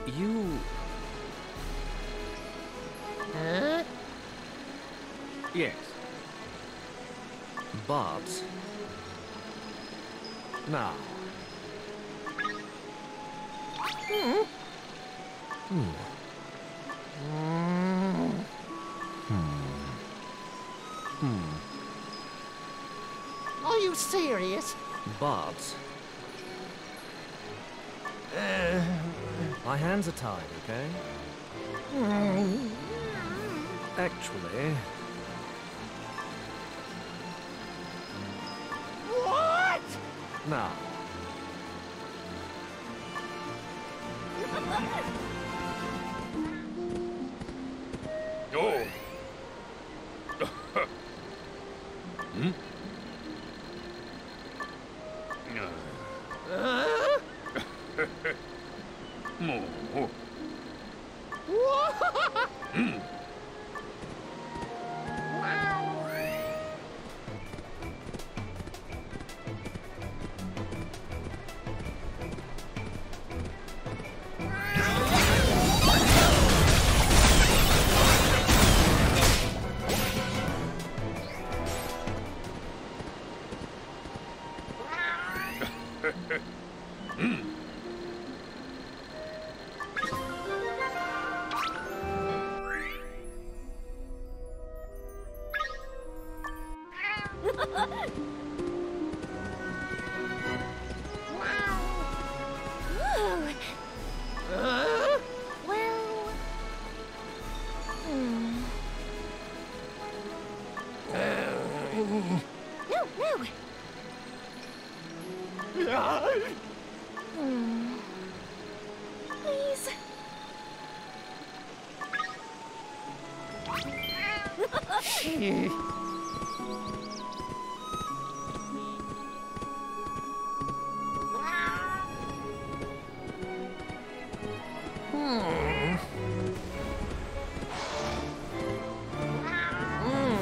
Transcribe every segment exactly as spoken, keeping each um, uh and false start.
You... Huh? Yes. But... Now... Hmm? Hmm. Hmm. Hmm. Are you serious? But... Uh, My hands are tied, okay? hmm. Actually... What? Now... Oh. Hmm? Huh? Mo. What? Hmm. Huh? Well... Hmm. No, no! Hmm. Please. Hmm. Hmm.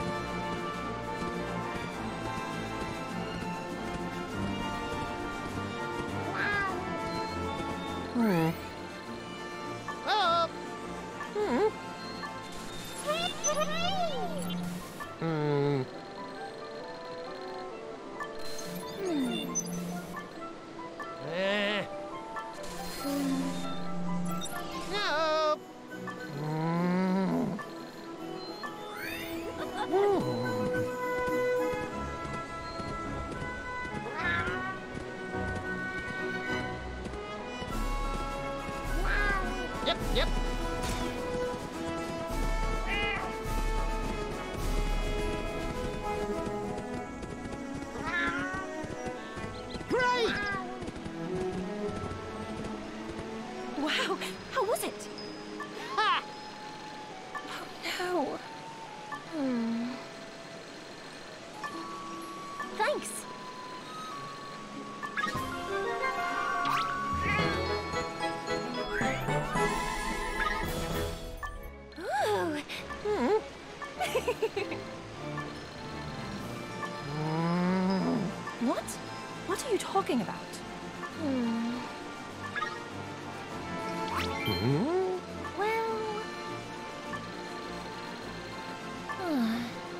Hmm. Oh. Hmm. Hmm. Eh. No. Hmm. Hmm. Yep, yep. Great! Wow, how was it? Ha! No. Hmm. Thanks. Ooh. Hmm. Hmm. What? What are you talking about? Hmm. Hmm. Well... uh,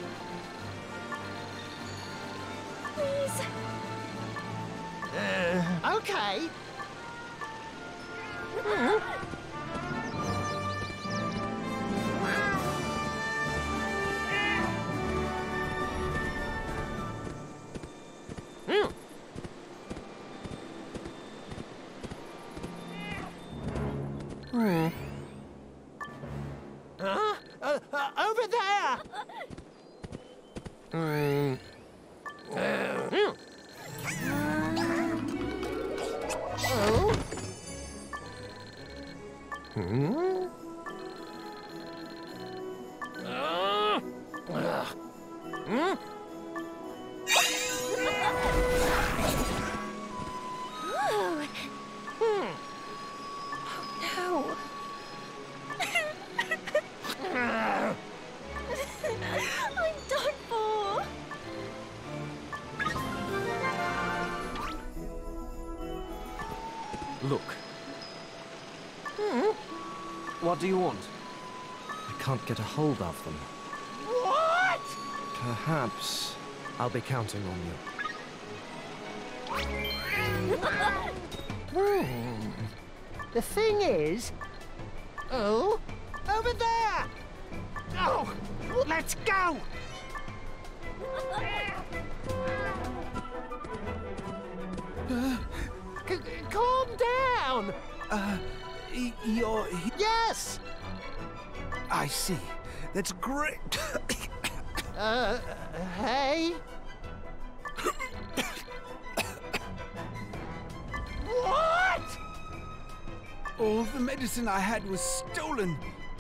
Please. Uh, okay. Hmm. Hmm. Hmm. Huh? Uh, uh, over there! Hmm. Uh, hmm. Oh? Hmm? Uh, uh, hmm? Ooh. Hmm. No. Uh, I'm done for. Look. What do you want? I can't get a hold of them. What? Perhaps I'll be counting on you. Hmm. The thing is... Oh, over there! Oh, let's go! C calm down! Uh, y- you're... Yes! I see. That's great. Uh, hey? What? All the medicine I had was stolen.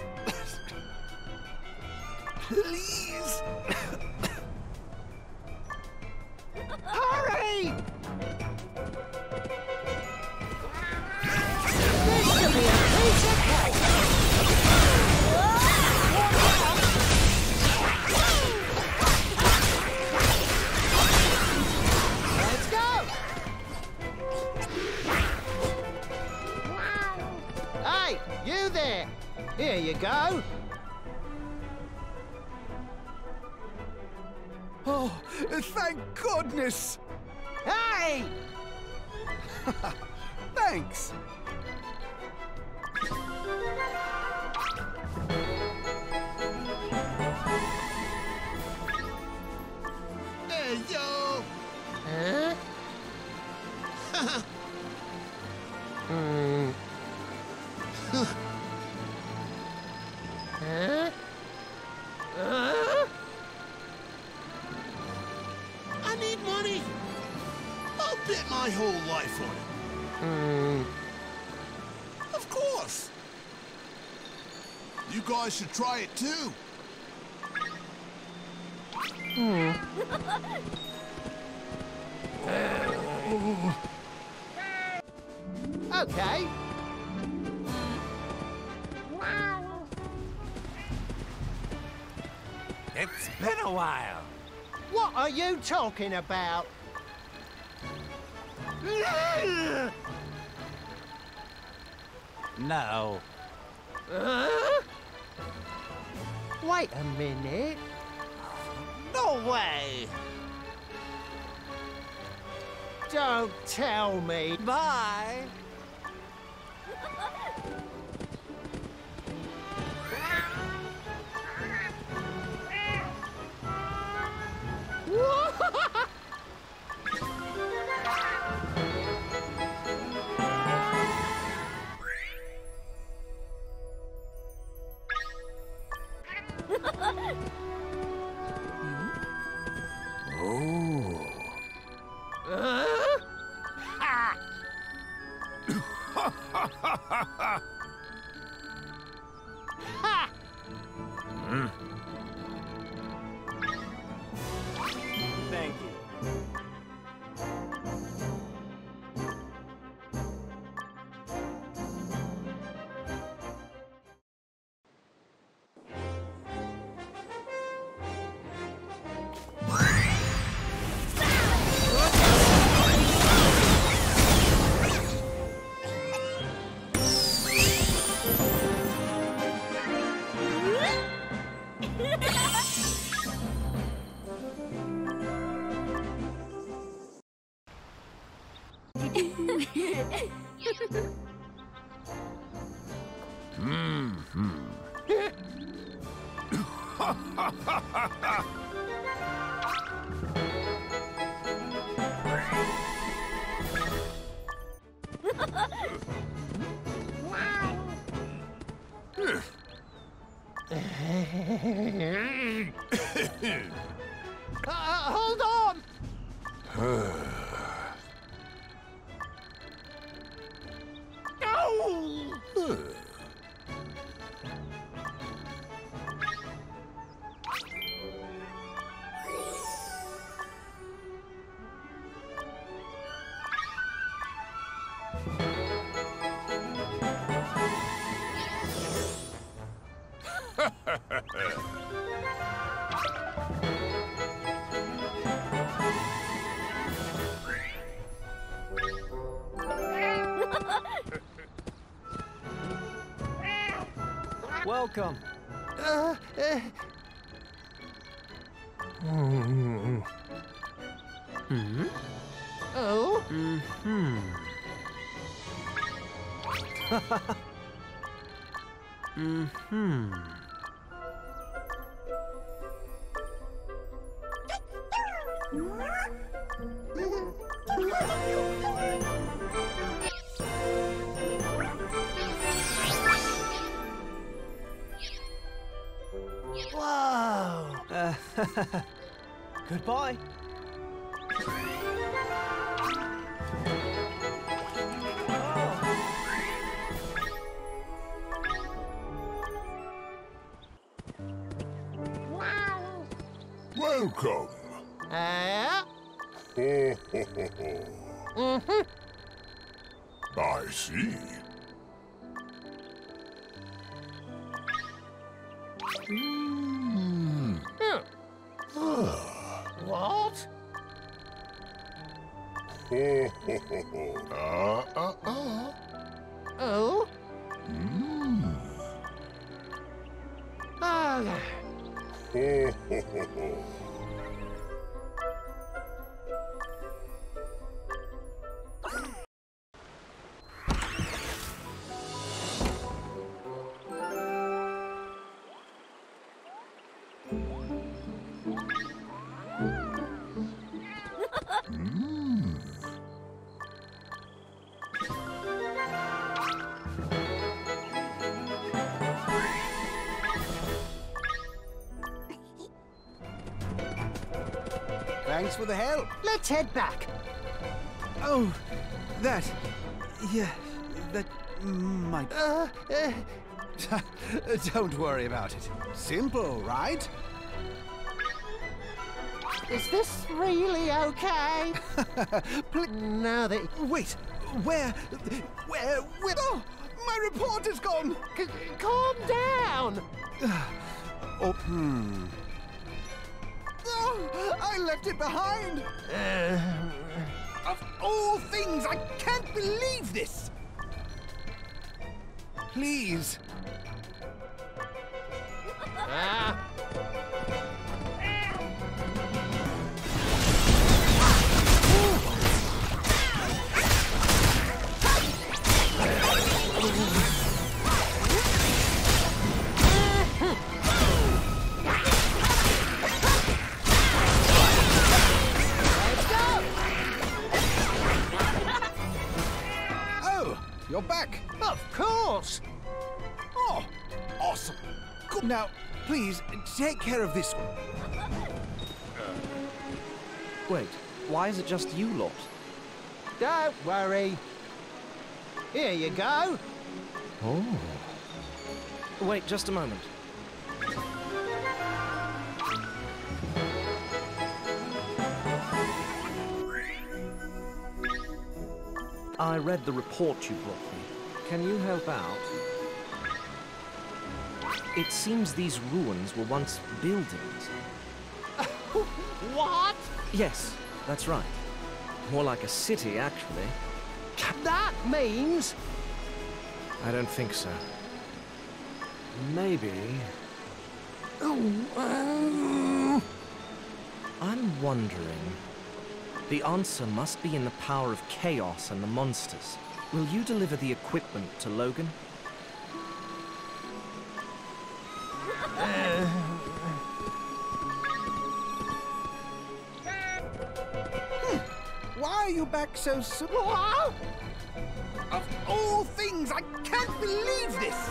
Please. Hurry! This could be a piece of cake! Let's go! Hey, you there! Here you go! Oh, thank goodness. Hey! Thanks. Hey, yo! Huh? Hmm. Huh? Huh? I need money! I'll bet my whole life on it. Hmm. Of course! You guys should try it too. Okay. It's been a while. What are you talking about? No. Huh? Wait a minute. No way. Don't tell me. Bye. Oh. Huh? Ha! Ha! Thank you. Uh, hold on! Oh! welcome. Uh, uh, Hmm. oh? Hmm. Hmm. Whoa! Uh, goodbye. Welcome. Uh, Mm-hmm. I see. Mm. what? uh, uh, uh. Oh? Mm. Oh. Thanks for the help. Let's head back. Oh, that. Yeah, that might. Uh, uh, Don't worry about it. Simple, right? is this really okay? Pl- now that... Wait, where? Where? Where? Oh, my report is gone! C calm down! Oh, hmm. Oh, I left it behind! Uh, Of all things, I can't believe this! Please. ah. Oh, you're back. Of course! Oh, awesome. Good. Now, please, take care of this one. Wait, why is it just you lot? Don't worry. Here you go. Oh. Wait, just a moment. I read the report you brought me. Can you help out? It seems these ruins were once buildings. What? Yes, that's right. More like a city, actually. That means... I don't think so. Maybe... Oh, I'm wondering... The answer must be in the power of chaos and the monsters. Will you deliver the equipment to Logan? Why are you back so soon? What? Of all things, I can't believe this!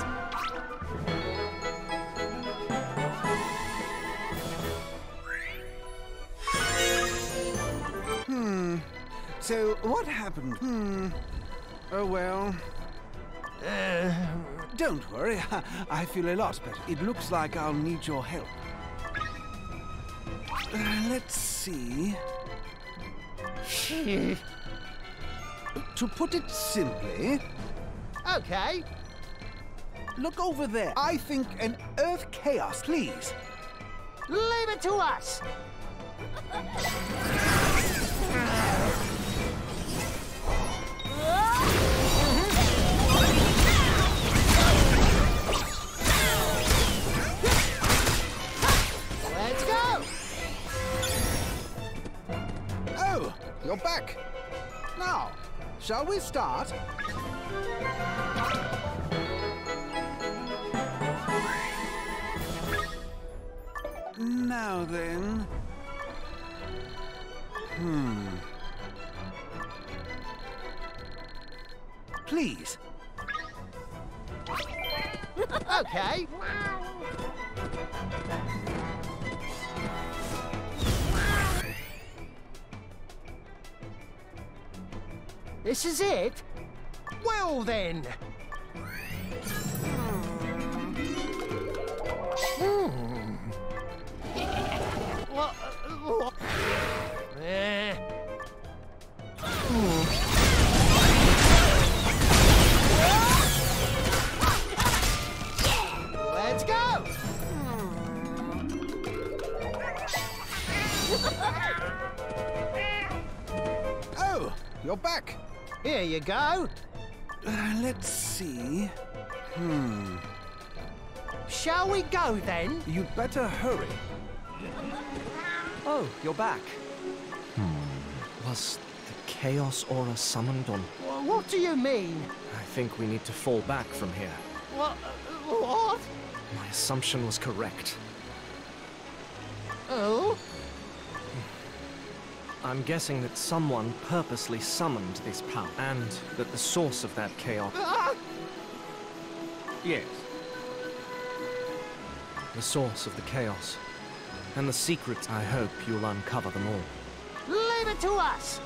Hmm. So, what happened? Hmm. Oh, well. Uh, don't worry. I feel a lot better. It looks like I'll need your help. Uh, let's see. To put it simply, Okay. look over there. I think an Earth chaos, please. Leave it to us. Shall we start? Now then... Hmm... Please. Okay. This is it? Well then. Hmm. What? What? Eh. Hmm. Let's go! Oh, you're back. Here you go. Uh, let's see. Hmm. Shall we go then? You'd better hurry. Oh, you're back. Hmm. Was the Chaos Aura summoned on... What do you mean? I think we need to fall back from here. What? What? My assumption was correct. Oh? I'm guessing that someone purposely summoned this power, and that the source of that chaos... Ah! Yes. The source of the chaos. And the secrets, I hope you'll uncover them all. Leave it to us!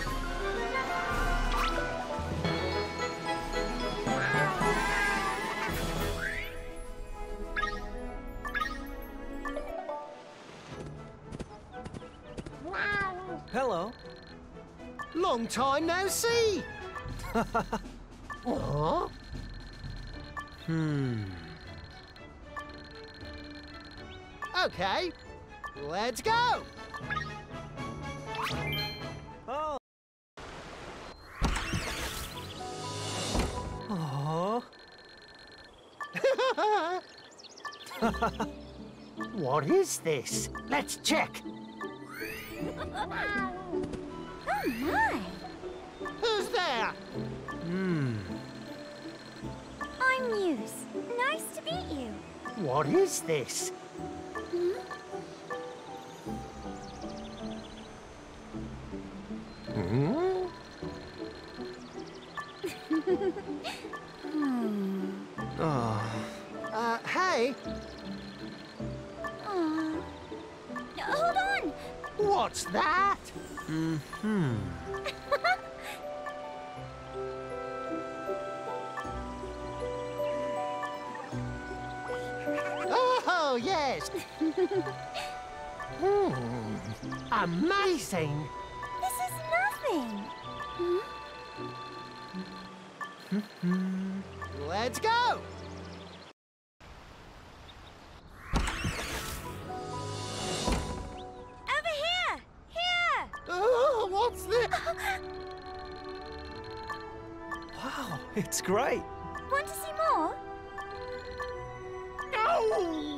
Hello. Long time no see! Huh? Hmm. Okay, let's go! Oh. Aww. What is this? Let's check. Oh my! Who's there? Hmm. I'm Muse. Nice to meet you. What is this? Hmm? Oh. Uh, hey, Aw. Hold on! what's that? Hmm. Oh, yes. Hmm. Amazing. This is nothing. Hmm? Let's go. Over here! Here! Oh, what's this? Wow, it's great. Want to see more? Oh!